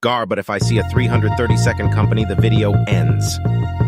GAR, but if I see a 330-second company, the video ends.